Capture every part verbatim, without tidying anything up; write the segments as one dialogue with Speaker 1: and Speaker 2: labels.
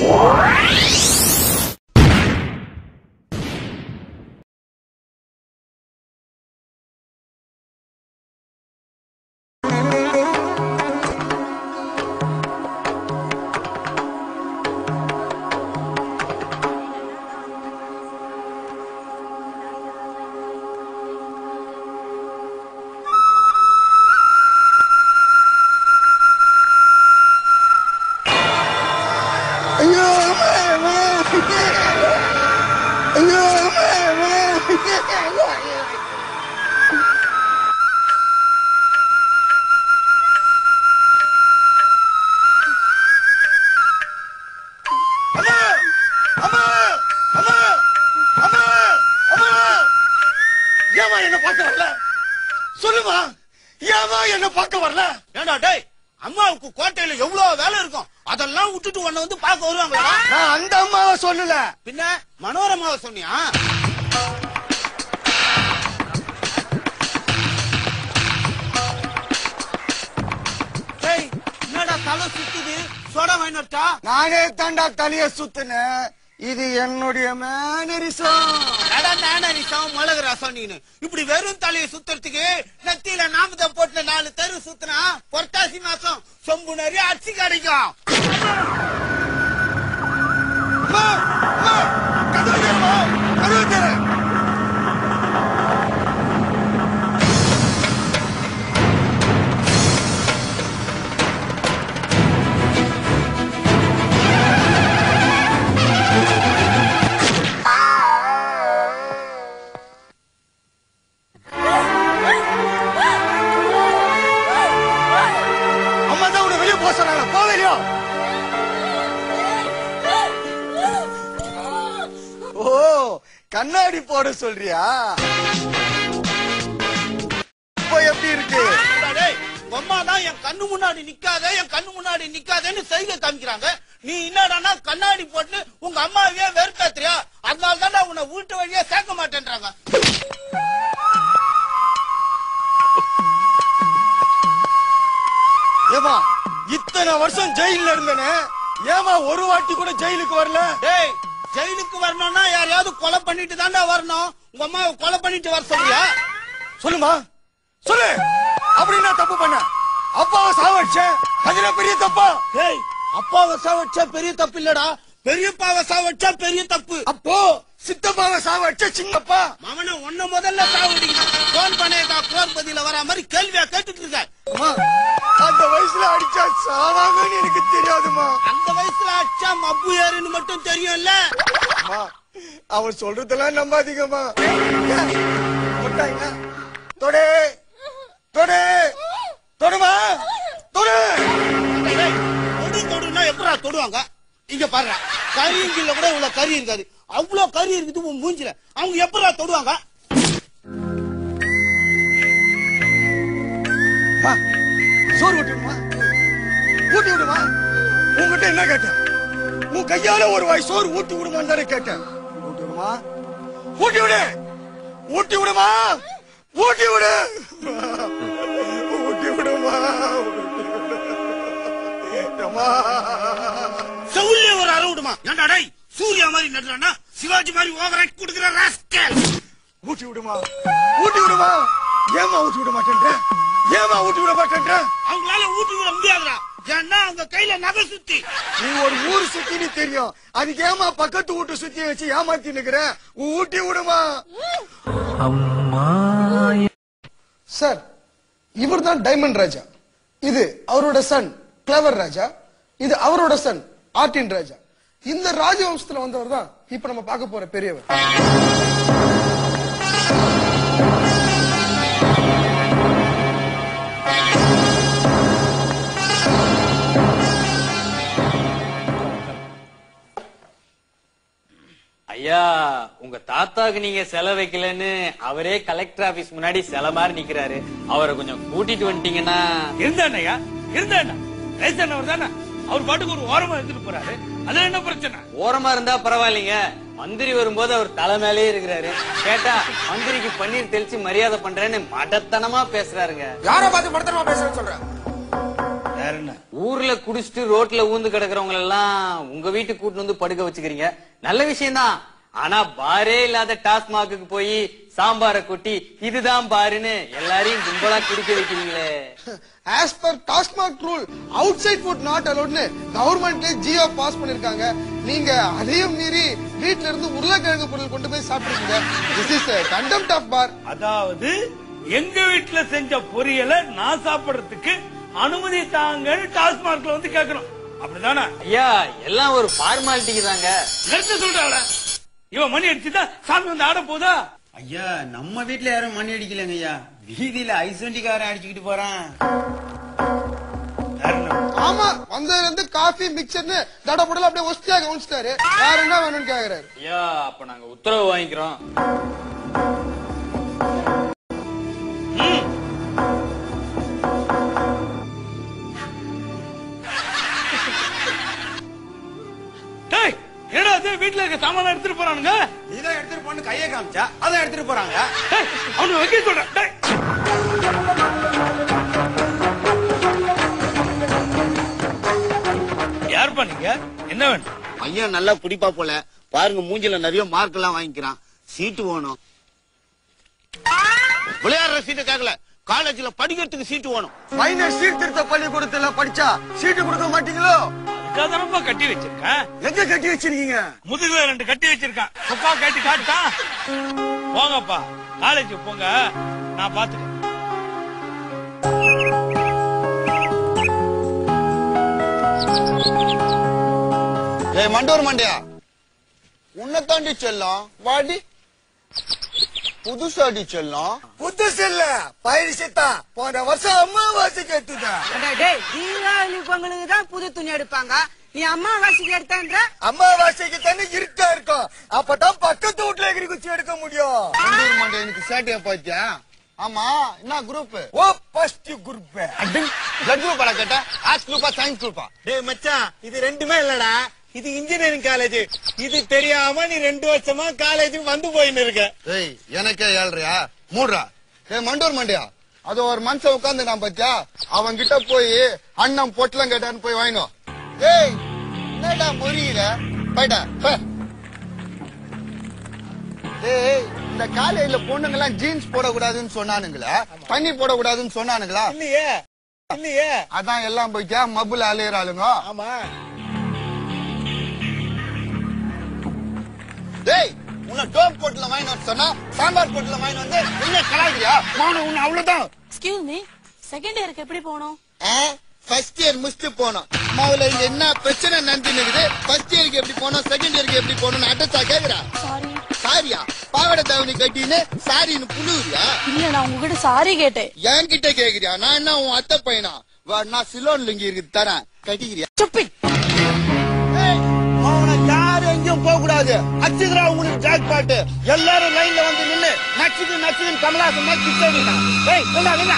Speaker 1: அம்மாவுக்கு கோட்டையில எவ்வளவு வேலை இருக்கும், அதெல்லாம் விட்டுட்டு உன்னை வந்து பார்க்க வருவாங்களா?
Speaker 2: நான் அந்த அம்மாவை சொல்லல,
Speaker 1: பின்ன மனோரமாவை சொன்னியா? என்னடா தலை சுத்துது, சோடா வாங்கிட்டா?
Speaker 2: நானே தாண்டா தலைய சுத்துனேன், இது என்னுடைய மேனரிசம்.
Speaker 1: மேனரிசம் மிளகு ரசம். நீனு இப்படி வெறும் தலையை சுத்துறதுக்கு நெத்தியில நாமத்தை போட்டு நாலு தெரு சுத்தினா புரட்டாசி மாசம் சொம்பு நிறைய அரிசி கிடைக்கும்.
Speaker 2: கண்ணாடி போட சொல்றியா? இப்போ எப்படி இருக்கு?
Speaker 1: அம்மா தான் என் கண்ணு முன்னாடி நிக்காத, என் கண்ணு முன்னாடி நிக்காதன்னு செய்கை காமிக்கிறாங்க. நீ என்னடானா கண்ணாடி போட்டு உங்க அம்மாவையே வெறுப்பேத்துறியா? அதனால தான் உன்னை வீட்டு வழியா சேர்க்க மாட்டேன்றாங்க.
Speaker 2: ஏமா இத்தனை வருஷம் ஜெயில இருந்தனே, ஏமா ஒரு வாட்டி கூட ஜெயிலுக்கு வரல?
Speaker 1: டேய், ஜெயிலுக்கு வரணும்னா யாரையாவது கொலை பண்ணிட்டு தாண்டா வரணும். உங்க அம்மாவை கொலை பண்ணிட்டு வர சொல்றியா?
Speaker 2: சொல்லுமா, சொல்லு. அப்படின்னா தப்பு பண்ண அப்பாவை சாவடிச்ச, அதுல பெரிய தப்பா?
Speaker 1: டேய், அப்பாவை சாவடிச்சா பெரிய தப்பு இல்லடா, பெரியப்பாவை சாவடிச்சா பெரிய தப்பு.
Speaker 2: அப்போ சித்தப்பாவை சாவடிச்ச சின்னப்பா
Speaker 1: மவனை ஒன்ன முதல்ல சாவடிக்கணும். போன் பண்ணேக்கா கோர்பதியில வர மாதிரி கேள்வியா கேட்டுட்டு இருக்க.
Speaker 2: அந்த வயசுல அடிச்சா சாவாங்கன்னு எனக்கு தெரியாதுமா.
Speaker 1: அந்த வயசுல அடிச்சா மப்பு ஏறுன்னு மட்டும் தெரியும்ல.
Speaker 2: அவன் சொல்றதெல்லாம் நம்பாதீங்கம்மா. தொடு தொடு தொடுமா தொடு
Speaker 1: தொடு தொடுனா எப்படா தொடுவாங்க? இங்க பாரு, கரியில கூட இவ்வளவு கறி இருக்காது, அவ்வளவு கறி இருக்குது உன் மூஞ்சில. அவங்க எப்படா தொடுவாங்க?
Speaker 2: சோறு ஊட்டிடுமா, ஊட்டி விடுமா. உங்ககிட்ட என்ன கேட்டேன்? உன் கையால ஒரு வாய் சோறு ஊட்டி விடுமான்னு தானே கேட்டேன். ஊட்டி விடுமா, ஊட்டி விடு, ஊட்டி விடுமா, ஊட்டி விடு, ஊட்டி விடுமா.
Speaker 1: செவுல்ல ஒரு அரை விடுமா. ஏன்டா டேய், சூர்யா மாதிரி நடுறானா சிவாஜி மாதிரி ஓவர் ஆக்ட் கொடுக்குற ராஸ்கல்.
Speaker 2: ஊட்டி விடுமா, ஊட்டி விடுமா. ஏமா ஊட்டி விட மாட்டேன்ற? ஏமா ஊட்டி விட மாட்டேன்ற?
Speaker 1: அவங்களால ஊட்டி விட முடியாதுடா, ஏன்னா அவங்க கையில நகை சுத்தி.
Speaker 2: நீ ஒரு ஊர் சுத்தின்னு தெரியும், அதுக்கு ஏமா பக்கத்து வீட்டு சுத்தி வச்சு ஏமாத்தி நிக்கிற? ஊட்டி விடுமா. அம்மா சார், இவர் தான் டைமண்ட் ராஜா, இது அவரோட சன் கிளவர் ராஜா, இது அவரோட சன் ஆர்டின் ராஜா. இந்த ராஜவம்சத்துல வந்தவர் தான் இப்ப நம்ம பார்க்க போற பெரியவர்.
Speaker 3: ஐயா, உங்க தாத்தாக்கு நீங்க செல வைக்கலன்னு அவரே கலெக்டர் ஆபீஸ் முன்னாடி செல மாதிரி நிக்கிறாரு. அவரை கொஞ்சம் கூட்டிட்டு வந்துட்டீங்கன்னா.
Speaker 4: இருந்தாயா இருந்தா அவர் தானே, அவர் பாட்டுக்கு ஒரு ஓரமா எடுத்துட்டு போறாரு, அதுல என்ன பிரச்சனை?
Speaker 3: ஓரமா இருந்தா பரவாயில்லைங்க, மந்திரி வரும்போது அவர் தலை மேலேயே இருக்கிறாரு. கேட்டா மந்திரிக்கு பன்னீர் தெளிச்சு மரியாதை பண்றேன்னு மடத்தனமா பேசுறாருங்க.
Speaker 2: யார பார்த்து மடத்தனமா பேசுறேன்னு சொல்ற?
Speaker 4: வேற என்ன?
Speaker 3: ஊர்ல குடிச்சிட்டு ரோட்ல ஊந்து கிடக்குறவங்க எல்லாம் உங்க வீட்டுக்கு கூட்டு வந்து படுக்க வச்சுக்கிறீங்க, நல்ல விஷயம் தான். ஆனா பாரே இல்லாத டாஸ்மாக்கு போய் சாம்பார கொட்டி இதுதான் பாருன்னு எல்லாரையும் கும்பலா குடிக்க வைக்கிறீங்களே.
Speaker 2: As per TASMAC rule outside food not allowed னு கவர்மெண்ட்ல ஜியோ பாஸ் பண்ணிருக்காங்க. நீங்க அதையும் மீறி வீட்ல இருந்து உருளைக்கிழங்கு பொருள் கொண்டு போய் சாப்பிடுறீங்க. This is a contempt of bar.
Speaker 4: அதாவது எங்க வீட்டுல செஞ்ச பொரியலை நான் சாப்பிடுறதுக்கு அனுமதி தாங்கன்னு டாஸ்மார்க்ல வந்து கேட்கணும், அப்படிதானே?
Speaker 3: ஐயா எல்லாம் ஒரு ஃபார்மாலிட்டிக்கு தாங்க.
Speaker 4: நிறுத்த சொல்றாள இவன் மணி அடிச்சுதான் சாமி வந்து ஆட போதா?
Speaker 5: ஐயா நம்ம வீட்டுல யாரும் மணி அடிக்கலங்க ஐயா, வீதியில ஐசண்டிக்காரன் அடிச்சுக்கிட்டு போறான்.
Speaker 2: ஆமா வந்ததுல இருந்து காஃபி மிக்சர்னு தடபடல அப்படியே ஒஸ்தியா கவனிச்சிட்டாரு. வேற என்ன வேணும்னு கேக்குறாரு.
Speaker 3: ஐயா அப்ப நாங்க உத்தரவு வாங்கிக்கிறோம்.
Speaker 4: வீட்டுல இருக்க சாமான எடுத்துட்டு போறானுங்க.
Speaker 5: இதை எடுத்துட்டு போன்னு கையை காமிச்சா அதை எடுத்துட்டு போறாங்க.
Speaker 4: அவனு வைக்க சொல்றேன். யாருப்பா நீங்க, என்ன வேணும்?
Speaker 1: ஐயா நல்லா குடிப்பா போல, பாருங்க மூஞ்சில நிறைய மார்க் எல்லாம் வாங்கிக்கிறான். சீட்டு வேணும். விளையாடுற சீட்டு கேட்கல, காலேஜ்ல படிக்கிறதுக்கு சீட்டு வேணும்.
Speaker 2: மைனர் சீர்திருத்த பள்ளிக்கூடத்துல படிச்சா சீட்டு கொடுக்க மாட்டீங்களோ?
Speaker 4: அதுக்காக கட்டி வச்சிருக்கேன்.
Speaker 2: எங்க கட்டி வச்சிருக்கீங்க?
Speaker 4: முதுகுல ரெண்டு கட்டி வச்சிருக்கேன். அப்பா கட்டி காட்டா. போங்கப்பா காலேஜ் போங்க, நான் பாத்துக்கிறேன்.
Speaker 1: ஏய் மண்டோர் மண்டையா, உன்னை தாண்டி செல்லம் வாடி. புதுசாடி செல்லம்?
Speaker 2: புதுசு இல்ல பயிற்சித்தா. போன வருஷம் அம்மாவாசைக்கு எடுத்துதான்.
Speaker 6: தீபாவளி பொங்கலுக்கு தான் புது துணி எடுப்பாங்க, நீ அம்மாவாசைக்கு எடுத்தன்ற?
Speaker 2: அம்மாவாசைக்கு தானே இருட்டா இருக்கும், அப்பதான் பக்கத்து வீட்டுல எகிரி குச்சி எடுக்க முடியும்.
Speaker 1: மண்டோர் மண்டை எனக்கு சேட்டையா பாத்தியா? ஆமா என்ன குரூப்?
Speaker 2: ஓ ஃபர்ஸ்ட் குரூப்.
Speaker 1: பிளட் குரூப் அட கேட்டா, ஆர்ட்ஸ் குரூப்பா சயின்ஸ் குரூப்பா?
Speaker 7: டேய் மச்சான் இது ரெண்டுமே இல்லடா, இது இன்ஜினியரிங் காலேஜ். இது தெரியாம நீ ரெண்டு வருஷமா காலேஜ் வந்து போயின்னு இருக்க.
Speaker 1: ஏய் எனக்கே ஏழ்றியா மூடுறா. ஏய் மண்டோர் மண்டையா, அது ஒரு மனுஷன் உட்கார்ந்து நான் பாத்தியா, அவன் கிட்ட போய் அண்ணன் பொட்டலம் கேட்டான்னு போய் வாங்கினோம். ஏய் என்னடா முறியில போயிட்டா. ஏய் இந்த காலையில பொண்ணுங்க எல்லாம் ஜீன்ஸ் போடக்கூடாதுன்னு சொன்னானுங்களா, தண்ணி போடக்கூடாதுன்னு சொன்னானுங்களா?
Speaker 7: இல்லையே இல்லையே.
Speaker 1: அதான் எல்லாம் போய்க்கா மப்புல அலையறாளுங்க.
Speaker 7: ஆமா.
Speaker 1: டேய் உன்னை டோப் போட்டுல வாங்கி வர சொன்னா சாம்பார் போட்டுல வாங்கி வந்து என்ன கலாய்க்கிறியா? மானு உன்னை அவ்வளவுதான்.
Speaker 8: எக்ஸ்கியூஸ் மீ, செகண்ட் இயருக்கு எப்படி போகணும்?
Speaker 1: ஃபர்ஸ்ட் இயர் முடிச்சுட்டு போனோம். மாவுல இங்க என்ன பிரச்சனை நடந்துன்னு, ஃபர்ஸ்ட் இயருக்கு எப்படி போனோம் செகண்ட் இயருக்கு எப்படி போகணும்னு அட்டச்சா கேக்குறா?
Speaker 8: சாரி.
Speaker 1: சாரியா? பாவட தாவணி கட்டின்னு சாரின்னு புழுவுறியா?
Speaker 8: இல்ல நான் உங்ககிட்ட சாரி கேட்டேன்.
Speaker 1: என்கிட்ட கேக்குறியா? நான் என்ன உன் அத்தை பையனா? நான் சிலோன் லுங்கி இருக்கு தரேன், கட்டிக்கிறியா? யாரும் எங்கேயும் போக கூடாது. அச்சுதரா உங்களுக்கு ஜாக் பாட்டு. எல்லாரும் லைன்ல வந்து நின்னு நச்சுது நச்சுதுன்னு கமலாசன் மாதிரி கிட்ட. ஏய் என்ன என்ன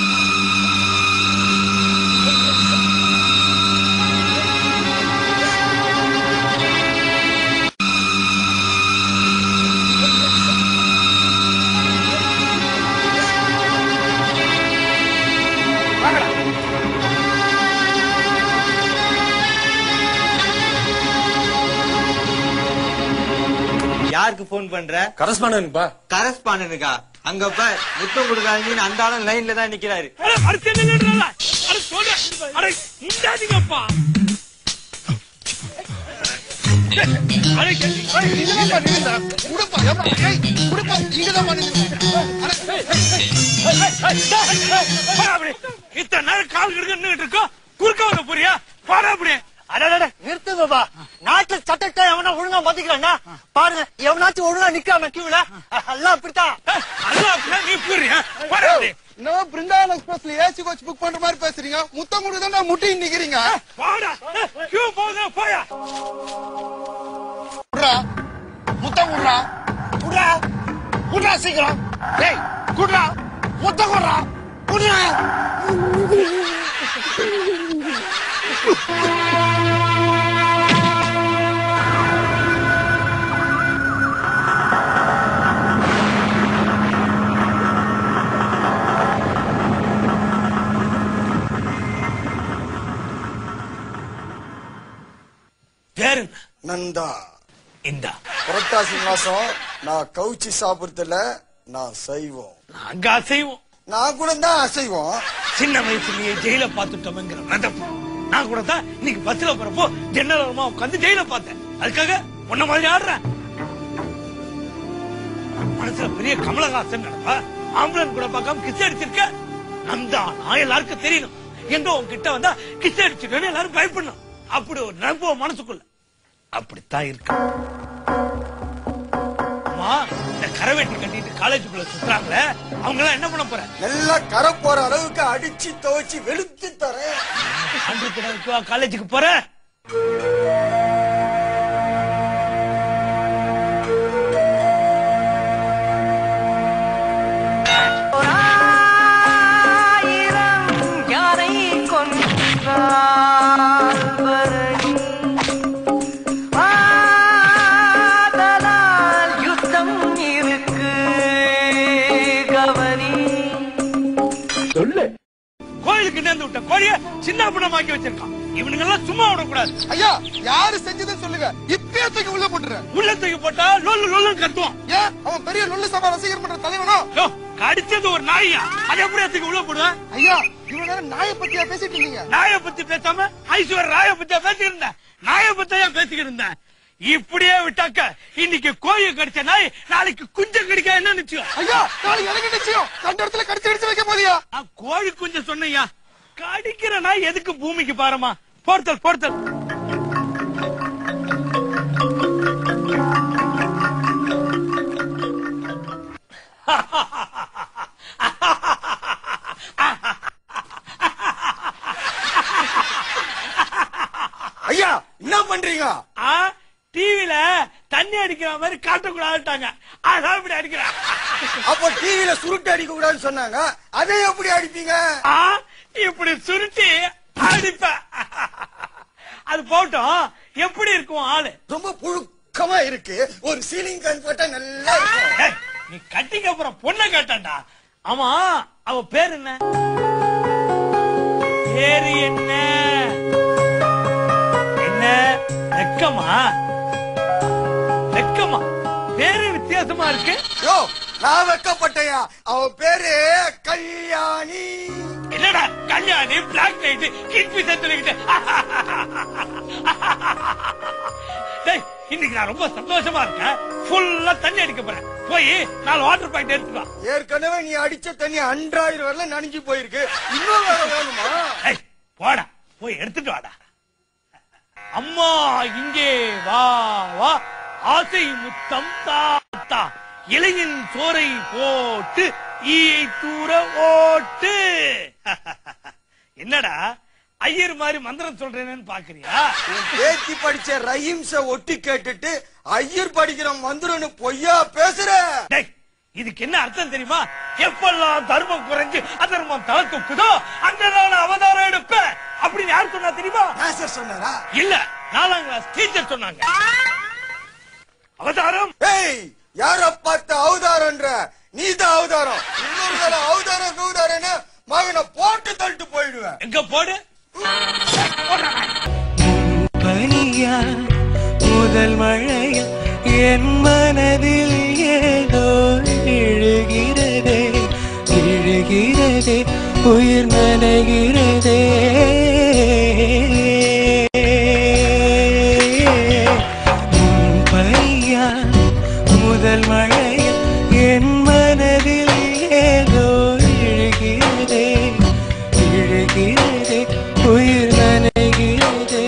Speaker 5: யாருக்கு போன் பண்ற?
Speaker 7: கரஸ்பாண்டன்ட்பா.
Speaker 5: கரஸ்பாண்டனுக்கா? அங்க பார் முத்தம் கொடுக்காதீங்கன்னு அந்த ஆளும் லைன்ல தான் நிக்கிறாரு.
Speaker 4: இத்தனை நேரம் கால் கிடக்கு இருக்கோம், குறுக்க வர போறியா? பாடா அப்படி
Speaker 7: நிறுத்துங்கப்பா. நாட்டுல சட்டத்தை எவனா ஒழுங்கா மதிக்கிறான்னா பாருங்க, எவனாச்சும் ஒழுங்கா நிக்காம கியூல எல்லாம் அப்படித்தான்.
Speaker 4: நீ போறியா? பாடா அப்படி.
Speaker 2: இன்னும் பிருந்தாவன் எக்ஸ்பிரஸ்ல ஏசி கோச் புக் பண்ற மாதிரி பேசுறீங்க. முத்தம் கொடுதான் முட்டி நிக்கிறீங்க.
Speaker 4: பாடா கியூ போதா போயா.
Speaker 1: குட்ரா முத்தம் குட்ரா குட்ரா குட்ரா சீக்கிரம். டேய் குட்ரா முத்தம் குட்ரா குட்ரா.
Speaker 4: பேரு
Speaker 2: நந்தா.
Speaker 4: இந்த
Speaker 2: புரட்டாசி மாசம் நான் கவுச்சி சாப்பிடுறதுல நான் சைவம்.
Speaker 4: நாங்க அசைவோம்.
Speaker 2: நான் கூட தான் அசைவோம்.
Speaker 4: சின்ன வயசுலயே ஜெயில பாத்துட்டோம்ங்கிற மதம். நான் கூட தான் இன்னைக்கு பஸ்ல போறப்போ ஜன்னலமா உட்காந்து ஜெயில பார்த்தேன். அதுக்காக உன்ன மாதிரி ஆடுறேன். மனசுல பெரிய கமலஹாசன் நடப்பா ஆம்புலன்ஸ் கூட பார்க்காம கிஸ் அடிச்சிருக்க. நந்தா நான் எல்லாருக்கும் தெரியணும். எங்க உன்கிட்ட வந்தா கிஸ் அடிச்சிருக்கேன்னு எல்லாரும் பயப்படணும். அப்படி ஒரு நினைப்பு மனசுக்குள்ள அப்படித்தான் இருக்கு. அம்மா இந்த கரவேட்டி கட்டிட்டு காலேஜுக்குள்ள சுத்துறாங்களே அவங்க எல்லாம் என்ன பண்ண போற?
Speaker 2: நல்லா கரை போற அளவுக்கு அடிச்சு துவைச்சு வெளுத்து தரேன்.
Speaker 4: காலேஜுக்கு போற கோயிலுக்கு நேர்ந்து விட்ட கோழிய சின்ன பணமாக்கி வச்சிருக்கான். இவனுங்க எல்லாம் சும்மா விடக்கூடாது.
Speaker 2: ஐயா யாரு செஞ்சதுன்னு சொல்லுங்க. இப்பயே தூக்கி உள்ள போட்டுறேன்.
Speaker 4: உள்ள தூக்கி போட்டா லொல்லு லொல்லு கத்துவான்.
Speaker 2: ஏன் அவன் பெரிய லொல்லு சபா ரசிகர் மன்ற தலைவனோ?
Speaker 4: கடிச்சது ஒரு நாயா அது எப்படி தூக்கி உள்ள போடுவேன்?
Speaker 2: ஐயா இவ்வளவு நேரம் நாயை பத்தியா பேசிட்டு இருந்தீங்க?
Speaker 4: நாயை பத்தி பேசாம ஐஸ்வர் ராய பத்தியா பேசிக்கிட்டு இருந்தேன். நாயை பத்தியா பேசிக்கிட்டு இருந்தேன். இப்படியே விட்டாக்க இன்னைக்கு கோயில் கடிச்ச நாய் நாளைக்கு குஞ்சம் கடிக்க என்ன நிச்சயம்?
Speaker 2: ஐயா நாளைக்கு எனக்கு நிச்சயம். கண்ட இடத்துல கடிச்சு கடிச்சு வைக்க போதியா?
Speaker 4: நான் கோழி குஞ்சம் சொன்னையா. கடிக்கிற நாய் எதுக்கு பூமிக்கு பாருமா? போர்த்தல் போர்த்தல்.
Speaker 2: ஐயா என்ன பண்றீங்க?
Speaker 4: டிவில தண்ணி அடிக்கிற மாதிரி காட்டக்கூடாதுட்டாங்க. அதான் இப்படி அடிக்கிறான்.
Speaker 2: அப்போ டிவில சுருட்டு அடிக்க கூடாதுன்னு சொன்னாங்க. அதை எப்படி அடிப்பீங்க?
Speaker 4: இப்படி சுருட்டி அடிப்ப. அது போட்டோம். எப்படி இருக்கும் ஆளு?
Speaker 2: ரொம்ப புழுக்கமா இருக்கு. ஒரு சீலிங் ஃபேன் போட்டா நல்லா இருக்கும்.
Speaker 4: நீ கட்டிக்க அப்புறம் பொண்ணை கேட்டான்டா. ஆமா அவ பேர் என்ன? பேரு என்ன? என்ன வெக்கமா? வெக்கமா? பேரு வித்தியாசமா இருக்கு.
Speaker 2: யோ நான் வெக்கப்பட்டையா. அவ பேரு கல்யாணி.
Speaker 4: என்னடா கல்யாணி பிளாக் நைட் கிட்பி சொல்லிக்கிட்டு. இன்னைக்கு நான் ரொம்ப சந்தோஷமா இருக்கேன். ஃபுல்லா தண்ணி அடிக்க போறேன். போய் நாலு வாட்டர் பாயிண்ட் எடுத்துக்கோ.
Speaker 2: ஏற்கனவே நீ அடிச்ச தண்ணி அன்றாயிரம் வரல நனைஞ்சு போயிருக்கு. இன்னும் வேற வேணுமா?
Speaker 4: போடா போய் எடுத்துட்டு வாடா. அம்மா இங்கே வா வா ஆசை முத்தம் தாத்தா இலையின் சோரை போட்டு ஈயை தூர ஓட்டு. என்னடா ஐயர் மாதிரி மந்திரம் சொல்றேன்னு பாக்குறியா?
Speaker 2: பேத்தி படிச்ச ரஹீம்ஸ ஒட்டி கேட்டுட்டு ஐயர் படிக்கிற மந்திரம்னு பொய்யா பேசுற.
Speaker 4: இதுக்கு என்ன அர்த்தம் தெரியுமா? எப்பெல்லாம் தர்மம் குறைஞ்சு அதர்மம் தலை தூக்குதோ அங்கதான் அவதாரம் எடுப்பேன் அப்படின்னு யார் சொன்னா தெரியுமா?
Speaker 2: சொன்னாரா?
Speaker 4: இல்ல நாலாம் கிளாஸ் டீச்சர் சொன்னாங்க. அவதாரம்
Speaker 2: யார பார்த்த அவதாரம்ன்ற? நீதான் அவதாரம். இன்னொரு தடவை அவதாரம் கௌதாரன்னு மகனை போட்டு தள்ளிட்டு போயிடுவேன்.
Speaker 4: எங்க போடு?
Speaker 9: பனியா முதல் மழையா என் மனதில் ஏதோ இழுகிறதே இழுகிறதே உயிர் நனைகிறதே. பனியா முதல் மழையா என் மனதில் ஏதோ இழுகிறதே இழுகிறதே உயிர் நனைகிறதே.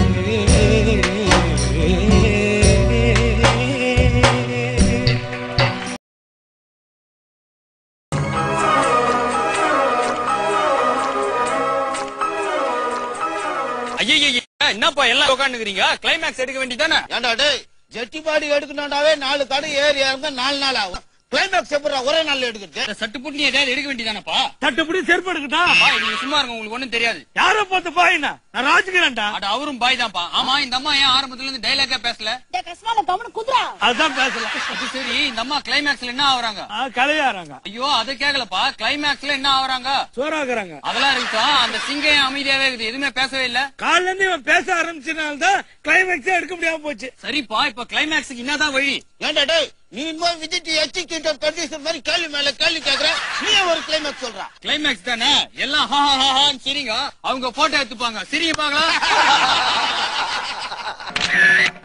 Speaker 3: என்னப்பா எல்லாம் உட்காந்துக்கிறீங்க? கிளைமேக்ஸ் எடுக்க வேண்டியதானே?
Speaker 1: ஏண்டா டேய் ஜெட்டி பாடி எடுக்கணும்னாவே நாலு கடை ஏறி இறங்க நாலு நாள் ஆகும். கிளைமேக்ஸ் எப்படா ஒரே நாள்ல எடுக்கிறது?
Speaker 3: சட்டுப்புட்டு நீ ஏதாவது எடுக்க வேண்டியதானப்பா?
Speaker 4: தட்டுப்படி செருப்பு எடுக்கட்டா?
Speaker 3: நீங்க சும்மா இருங்க, உங்களுக்கு ஒண்ணும் தெரியாது.
Speaker 4: யார பார்த்து பாயினா? நான் ராஜ்கிறேன்டா.
Speaker 3: அட அவரும் பாய் தான்ப்பா. ஆமா, இந்த அம்மா ஏன் ஆரம்பத்துல இருந்து டைலாக்கா பேசல?
Speaker 4: அதான் பேசல.
Speaker 3: அது சரி, இந்த அம்மா கிளைமேக்ஸ்ல என்ன ஆகுறாங்க?
Speaker 4: கலையாறாங்க.
Speaker 3: ஐயோ அதை கேக்கலப்பா, கிளைமேக்ஸ்ல என்ன ஆகுறாங்க?
Speaker 4: சோறாக்குறாங்க.
Speaker 3: அதெல்லாம் இருக்கா? அந்த சிங்கம் அமைதியாவே இருக்குது, எதுவுமே பேசவே இல்ல.
Speaker 4: காலைல இருந்து இவன் பேச ஆரம்பிச்சதுனால்தான் கிளைமேக்ஸே எடுக்க முடியாம போச்சு.
Speaker 3: சரிப்பா, இப்ப கிளைமேக்ஸுக்கு என்னதான் வழி?
Speaker 1: ஏன்டா டேய், நீ இன்னும் விஜிட் எக்ஸிக்யூட்டிவ் கண்டிஷன் மாதிரி கேள்வி மேல கேள்வி கேக்குற, நீ ஒரு கிளைமேக்ஸ் சொல்ற.
Speaker 3: கிளைமேக்ஸ் தானே, எல்லாம் ஹா ஹா ஹான்னு சிரிங்க, அவங்க போட்டோ எடுத்துப்பாங்க, சிரிங்க பாக்கலாம்.